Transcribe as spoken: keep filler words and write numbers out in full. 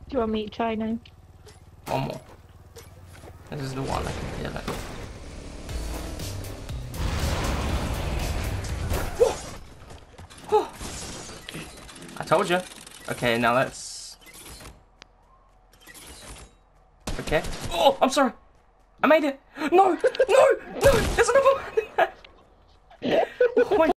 you want me to try now? One more. This is the one I can feel it. I told you. Okay, now let's. Okay. Oh, I'm sorry. I made it. No, no, no. There's another one. Oh my